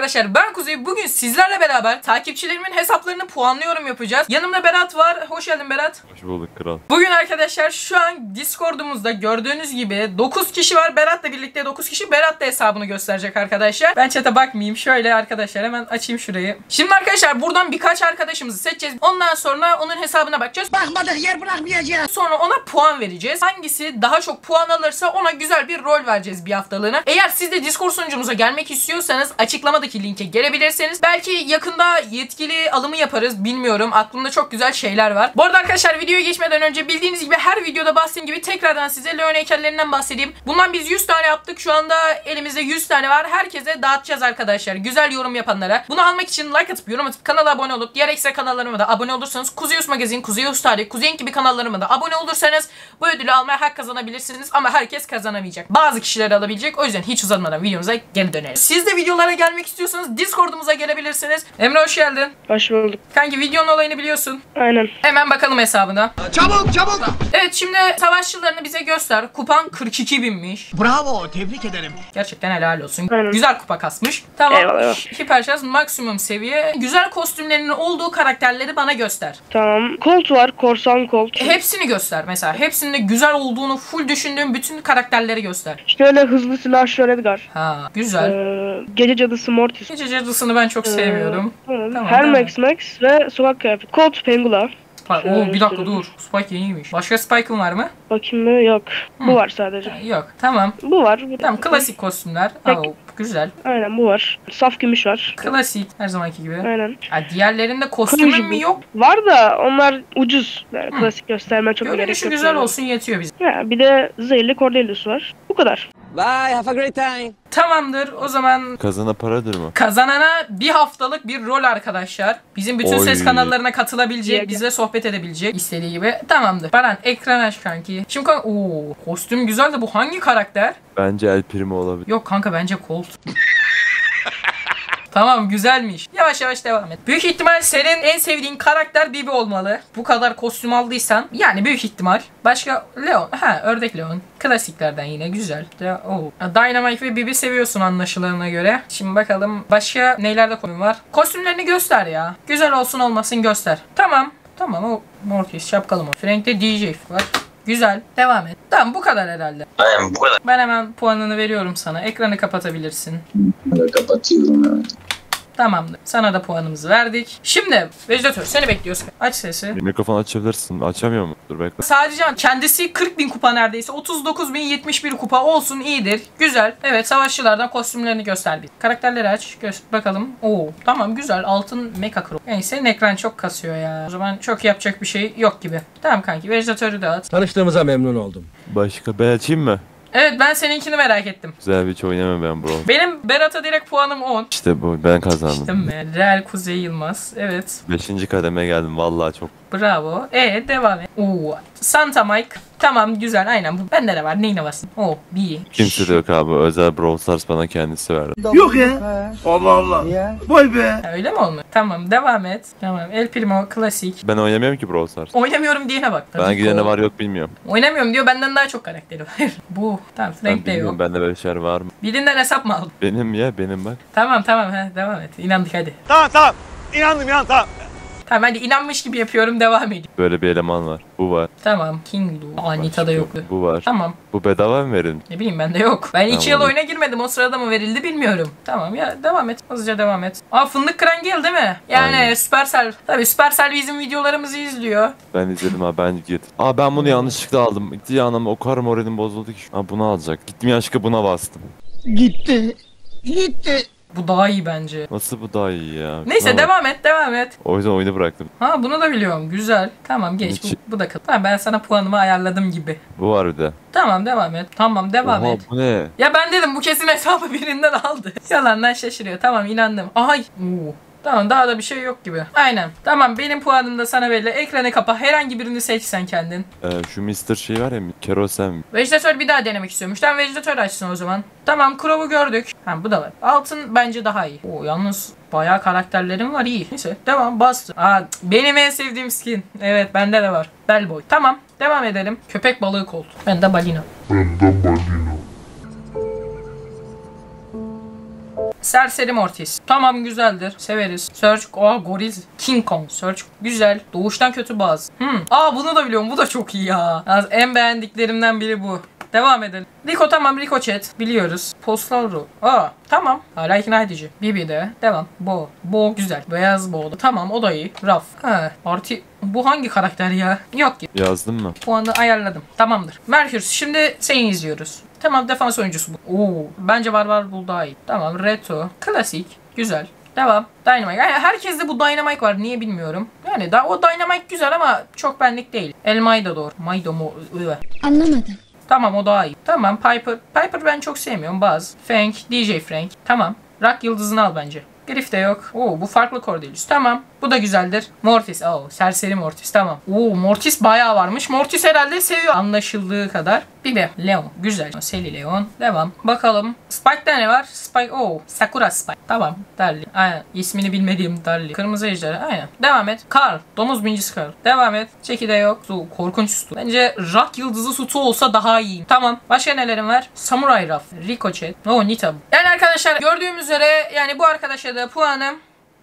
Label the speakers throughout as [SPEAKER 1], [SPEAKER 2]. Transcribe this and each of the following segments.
[SPEAKER 1] arkadaşlar, ben Kuzey. Bugün sizlerle beraber takipçilerimin hesaplarını puanlıyorum yapacağız. Yanımda Berat var. Hoş geldin Berat.
[SPEAKER 2] Hoş bulduk kral.
[SPEAKER 1] Bugün arkadaşlar şu an Discord'umuzda gördüğünüz gibi 9 kişi var. Berat'la birlikte 9 kişi. Berat da hesabını gösterecek arkadaşlar. Ben chat'e bakmayayım. Şöyle arkadaşlar hemen açayım şurayı. Şimdi arkadaşlar buradan birkaç arkadaşımızı seçeceğiz. Ondan sonra onun hesabına bakacağız.
[SPEAKER 3] Bakmadık yer bırakmayacağız.
[SPEAKER 1] Sonra ona puan vereceğiz. Hangisi daha çok puan alırsa ona güzel bir rol vereceğiz bir haftalığına. Eğer siz de Discord sunucumuza gelmek istiyorsanız açıklamadaki linke gelebilirsiniz. Belki yakında yetkili alımı yaparız. Bilmiyorum. Aklımda çok güzel şeyler var. Bu arada arkadaşlar videoya geçmeden önce bildiğiniz gibi her videoda bahsettiğim gibi tekrardan size Leon heykellerinden bahsedeyim. Bundan biz 100 tane yaptık. Şu anda elimizde 100 tane var. Herkese dağıtacağız arkadaşlar. Güzel yorum yapanlara. Bunu almak için like atıp yorum atıp kanala abone olup diğer ekstra kanallarıma da abone olursanız Kuzeus Magazin, Kuzeus Tarih, Kuzeyin gibi kanallarıma da abone olursanız bu ödülü almaya hak kazanabilirsiniz ama herkes kazanamayacak. Bazı kişiler alabilecek. O yüzden hiç uzatmadan videomuza geri dönelim. Siz de videolara gelmek istiyorsanız Discord'umuza gelebilirsiniz. Emre hoş geldin.
[SPEAKER 3] Hoş bulduk.
[SPEAKER 1] Kanki videonun olayını biliyorsun.
[SPEAKER 3] Aynen.
[SPEAKER 1] Hemen bakalım hesabına.
[SPEAKER 3] Çabuk çabuk.
[SPEAKER 1] Evet şimdi savaşçılarını bize göster. Kupan 42.000'miş.
[SPEAKER 3] Bravo, tebrik ederim.
[SPEAKER 1] Gerçekten helal olsun.
[SPEAKER 3] Aynen.
[SPEAKER 1] Güzel kupa kasmış. Tamam.
[SPEAKER 3] Eyvallah.
[SPEAKER 1] Hiper şans maksimum seviye. Güzel kostümlerinin olduğu karakterleri bana göster.
[SPEAKER 3] Tamam. Colt var, korsan Colt.
[SPEAKER 1] Hepsini göster mesela. Hepsinde güzel olduğunu full düşündüğüm bütün karakterleri göster.
[SPEAKER 3] Şöyle hızlı silahşör Edgar.
[SPEAKER 1] Ha güzel.
[SPEAKER 3] Gece cadısı Mortis.
[SPEAKER 1] Gece cadısını ben çok sevmiyorum. Tamam,
[SPEAKER 3] Hermex Max ve sokak kıyafeti. Colt Pengula.
[SPEAKER 1] Oo bir dakika dur. Spike yeniymiş. Başka Spike'ın var mı?
[SPEAKER 3] Bakayım mı? Yok. Bu var sadece.
[SPEAKER 1] Yok. Tamam.
[SPEAKER 3] Bu var.
[SPEAKER 1] Tamam klasik kostümler. Oo, güzel.
[SPEAKER 3] Aynen bu var. Saf gümüş var.
[SPEAKER 1] Klasik her zamanki gibi.
[SPEAKER 3] Aynen.
[SPEAKER 1] Ha, diğerlerinde kostümün mü yok?
[SPEAKER 3] Var da onlar ucuz. Yani klasik gösterme çok gerek
[SPEAKER 1] Görünüşü
[SPEAKER 3] yok.
[SPEAKER 1] güzel olsun yetiyor bize.
[SPEAKER 3] Ya, bir de zehirli Cordelius var. Bu kadar.
[SPEAKER 4] Bye, have a great time.
[SPEAKER 1] Tamamdır. O zaman
[SPEAKER 2] Kazana paradır mı?
[SPEAKER 1] kazanana bir haftalık bir rol arkadaşlar. Bizim bütün
[SPEAKER 2] Oy.
[SPEAKER 1] ses kanallarına katılabilecek,
[SPEAKER 3] Gel.
[SPEAKER 1] bizle sohbet edebilecek istediği gibi. Tamamdır. Baran ekran aç kanki. Şimdi kanka kostüm güzel de bu hangi karakter?
[SPEAKER 2] Bence El Primo olabilir.
[SPEAKER 1] Yok kanka bence Colt. Tamam güzelmiş. Yavaş yavaş devam et. Büyük ihtimal senin en sevdiğin karakter Bibi olmalı. Bu kadar kostüm aldıysan. Yani büyük ihtimal. Başka Leon. Ha ördek Leon. Klasiklerden yine güzel. Dynamite ve Bibi seviyorsun anlaşılarına göre. Şimdi bakalım başka neylerde kostüm var. Kostümlerini göster ya. Güzel olsun olmasın göster. Tamam. Tamam o Mortis şapkalı mı? Frank'te DJ var. Güzel. Devam et. Tamam bu kadar herhalde.
[SPEAKER 5] Aynen bu kadar.
[SPEAKER 1] Ben hemen puanını veriyorum sana. Ekranı kapatabilirsin.
[SPEAKER 5] Kapatıyorum evet.
[SPEAKER 1] Tamamdır. Sana da puanımızı verdik. Şimdi Vejdatör seni bekliyoruz. Aç sesi.
[SPEAKER 2] Mikrofon açabilirsin. Açamıyor mu? Dur bekle.
[SPEAKER 1] Sadece kendisi 40.000 kupa neredeyse. 39.071 kupa olsun iyidir. Güzel. Evet savaşçılardan kostümlerini göster bir. Karakterleri aç. Bakalım. Oo tamam güzel. Altın mecha kro. Yani senin ekran çok kasıyor ya. O zaman çok yapacak bir şey yok gibi. Tamam kanki. Vejdatörü de at.
[SPEAKER 4] Tanıştığımıza memnun oldum.
[SPEAKER 2] Başka ben açayım mı?
[SPEAKER 1] Evet ben seninkini merak ettim.
[SPEAKER 2] Güzel bir hiç oynamam ben bro.
[SPEAKER 1] Benim Berat'a direkt puanım 10.
[SPEAKER 2] İşte bu ben kazandım.
[SPEAKER 1] Değil mi? Real Kuzey Yılmaz. Evet.
[SPEAKER 2] 5. kademe geldim vallahi çok.
[SPEAKER 1] Bravo. Devam et. Oo. Santa Mike. Tamam güzel aynen. Bu bende de var. Neyine basın? Oo bir.
[SPEAKER 2] Kimse de yok abi. Özel Brawl Stars bana kendisi verdi.
[SPEAKER 6] Yok ya. Allah Allah. Vay be.
[SPEAKER 1] Ha, öyle mi olmuş? Tamam devam et. Tamam. El Primo klasik.
[SPEAKER 2] Ben oynamıyorum ki Brawl Stars.
[SPEAKER 1] Oynamıyorum diyene bak.
[SPEAKER 2] Ben gidene var yok bilmiyorum.
[SPEAKER 1] Oynamıyorum diyor. Benden daha çok karakteri var. Bu. Tamam.
[SPEAKER 2] Ben
[SPEAKER 1] Frank de
[SPEAKER 2] bilmiyorum
[SPEAKER 1] yok.
[SPEAKER 2] bende böyle şeyler var mı?
[SPEAKER 1] Birinden hesap mı aldın?
[SPEAKER 2] Benim ya benim bak.
[SPEAKER 1] Tamam tamam. Devam et. İnandık hadi.
[SPEAKER 6] Tamam. İnandım tamam.
[SPEAKER 1] Tamam hadi inanmış gibi yapıyorum. Devam edeyim.
[SPEAKER 2] Böyle bir eleman var. Bu var.
[SPEAKER 1] Tamam. King Lu. Anita da yoktu.
[SPEAKER 2] Bu var.
[SPEAKER 1] Tamam.
[SPEAKER 2] Bu bedava mı verin?
[SPEAKER 1] Ne bileyim bende yok. Ben 2 yıl
[SPEAKER 2] Tamam.
[SPEAKER 1] oyuna girmedim. O sırada mı verildi bilmiyorum. Tamam ya devam et. Hızlıca devam et. Fındık Krangel değil mi? Yani
[SPEAKER 2] Aynen.
[SPEAKER 1] Supercell. Tabii Supercell bizim videolarımızı izliyor.
[SPEAKER 2] Ben izledim abi ben git. Ben bunu yanlışlıkla aldım. Gitti ya anam o kadar moralim bozuldu ki. Bunu alacak. Gittim yanlışlıkla buna bastım.
[SPEAKER 6] Gitti.
[SPEAKER 1] Bu daha iyi bence.
[SPEAKER 2] Nasıl bu daha iyi ya?
[SPEAKER 1] Neyse
[SPEAKER 2] Şuna bak.
[SPEAKER 1] devam et.
[SPEAKER 2] O yüzden oyunu bıraktım.
[SPEAKER 1] Ha bunu da biliyorum. Güzel. Tamam geç.
[SPEAKER 2] Hiç-
[SPEAKER 1] Bu da kal. Tamam ben sana puanımı ayarladım gibi.
[SPEAKER 2] Bu var bir de.
[SPEAKER 1] Tamam devam et. Tamam devam
[SPEAKER 2] Oha
[SPEAKER 1] et.
[SPEAKER 2] bu ne?
[SPEAKER 1] Ya ben dedim bu kesin hesabı birinden aldı. Yalandan şaşırıyor. Tamam inandım. Ay. Oo. Tamam daha da bir şey yok gibi. Aynen. Tamam benim puanım da sana belli. Ekranı kapa. Herhangi birini seç sen kendin.
[SPEAKER 2] Şu Mr. şey var ya Kerosen.
[SPEAKER 1] Vejdatör bir daha denemek istiyormuş. Tamam Vejdatör açsın o zaman. Tamam Crow'u gördük. Ha bu da var. Altın bence daha iyi. Oo yalnız bayağı karakterlerim var iyi. Neyse devam bastı. Benim en sevdiğim skin. Evet bende de var. Bellboy. Tamam devam edelim. Köpek balığı Colt. Ben de balina. Serseri Mortis. Tamam, güzeldir. Severiz. Search. Goril. King Kong. Search. Güzel. Doğuştan kötü bazı. Bunu da biliyorum. Bu da çok iyi ya. Yani en beğendiklerimden biri bu. Devam edelim. Rico tamam. Rico chat. Biliyoruz. Postal Ru. Tamam. Hala ikna edici. Bibi de. Devam. Bo. Bo güzel. Beyaz Bo. Tamam, o da iyi. Raf. Artı bu hangi karakter ya? Yok ki.
[SPEAKER 2] Yazdın mı?
[SPEAKER 1] Puanı ayarladım. Tamamdır. Merkür. Şimdi seni izliyoruz. Tamam, defans oyuncusu bu. Bence Barbar Bull daha iyi. Tamam. Reto. Klasik. Güzel. Devam. Dynamite. Yani herkeste bu Dynamite var. Niye bilmiyorum. Yani o Dynamite güzel ama çok benlik değil. El Maidodor. Maido mu?
[SPEAKER 7] Anlamadım.
[SPEAKER 1] Tamam, o daha iyi. Tamam, Piper. Piper ben çok sevmiyorum. Buzz. Frank. DJ Frank. Tamam. Rock yıldızını al bence. Griff de yok. Bu farklı Cordelius. Tamam. Bu da güzeldir. Mortis. Serseri Mortis. Tamam. Mortis bayağı varmış. Mortis herhalde seviyor anlaşıldığı kadar. Bir de Leon. Güzel. Seli Leon. Devam. Bakalım. Spike'da ne var? Spike. Sakura Spike. Tamam. Darli. Aynen. İsmini bilmediğim Darli. Kırmızı ejderha. Aynen. Devam et. Carl. Domuz bincisi Carl. Devam et. Çeki de yok. Su. Korkunç su. Bence Rock yıldızı sütü olsa daha iyi. Tamam. Başka nelerim var? Samurai Ruff. Rico Chat. Nita. Yani arkadaşlar gördüğümüz üzere yani bu arkadaşa da puanım.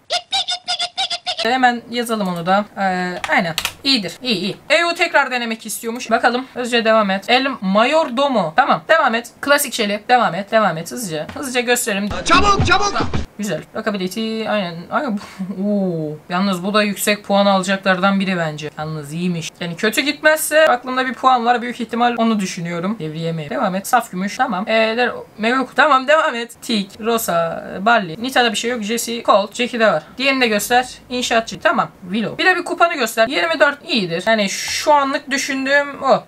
[SPEAKER 1] Hemen yazalım onu da. Aynen. İyidir. İyi. EU tekrar denemek istiyormuş. Bakalım. Hızlıca devam et. El Mayordomo. Tamam. Devam et. Klasik Shelly. Devam et. Hızlıca. Hızlıca gösterelim.
[SPEAKER 6] Çabuk.
[SPEAKER 1] Güzel. Rockability. Aynen. Yalnız bu da yüksek puan alacaklardan biri bence. Yalnız iyiymiş. Yani kötü gitmezse aklımda bir puan var. Büyük ihtimal onu düşünüyorum. Devriyeme. Devam et. Saf gümüş. Tamam. Megaku. Tamam. Devam et. Tik. Rosa. Barley. Nita'da bir şey yok. Jesse. Colt. Jackie'de var. Diğerini de göster. İnşaatçı. Tamam. Willow. Bir de bir kupanı göster. 24 iyidir. Yani şu anlık düşündüğüm o.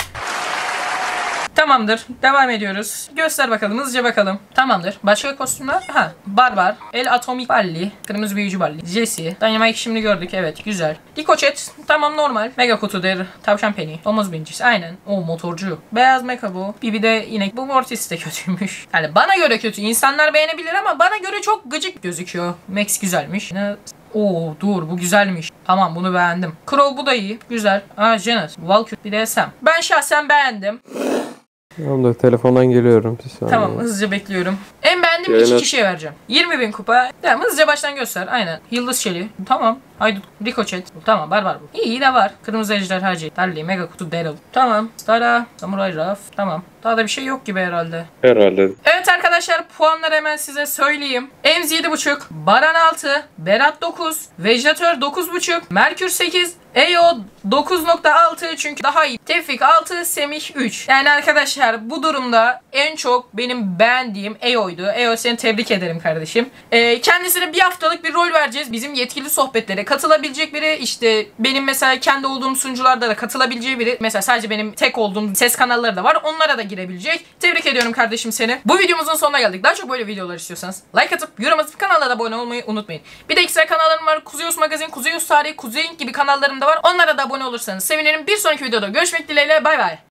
[SPEAKER 1] Tamamdır. Devam ediyoruz. Göster bakalım. Hızlıca bakalım. Tamamdır. Başka kostümler? Barbar. El Atomic Balli. Kırmızı büyücü Balli. Jesse. Dynamite şimdi gördük. Evet. Güzel. Rico Chat. Tamam, normal. Mega kutu der. Tavşan Penny. Omuz bincisi. Aynen. Motorcu. Beyaz Mecha bu. Bibi de yine. Bu Mortis de kötüymüş. Yani bana göre kötü. İnsanlar beğenebilir ama bana göre çok gıcık gözüküyor. Max güzelmiş. Dur, bu güzelmiş. Tamam, bunu beğendim. Crow bu da iyi. Güzel. Janet. Valkyrie. Bir de Sam. Ben şahsen beğendim.
[SPEAKER 8] Tamam da telefondan geliyorum.
[SPEAKER 1] Tamam, hızlıca bekliyorum. En beğendiğim 2 kişiye vereceğim. 20.000 kupa. Tamam, hızlıca baştan göster. Aynen. Yıldız Shelly. Tamam. Haydut. Rico Chat. Tamam, Barbar bu. İyi de var. Kırmızı ejderha Jade. Darli. Mega kutu Daryl. Tamam. Stara. Samurai Ruff. Tamam. Daha da bir şey yok gibi herhalde. Evet arkadaşlar, puanları hemen size söyleyeyim. Ems 7.5, Baran 6, Berat 9, Vejatör 9.5, Merkür 8, EO 9.6 çünkü daha iyi. Tevfik 6, Semih 3. Yani arkadaşlar bu durumda en çok benim beğendiğim EO'ydu. EO, seni tebrik ederim kardeşim. Kendisine bir haftalık bir rol vereceğiz. Bizim yetkili sohbetlere katılabilecek biri, işte benim mesela kendi olduğum sunucularda da katılabileceği biri. Mesela sadece benim tek olduğum ses kanalları da var. Onlara da girebilecek. Tebrik ediyorum kardeşim seni. Bu videomuzun sonuna geldik. Daha çok böyle videolar istiyorsanız like atıp yorum atıp kanala da abone olmayı unutmayın. Bir de ekstra kanallarım var. Kuzeyus Magazin, Kuzeyus Tarih, Kuzeyink gibi kanallarım da var. Onlara da abone olursanız sevinirim. Bir sonraki videoda görüşmek dileğiyle. Bay bay.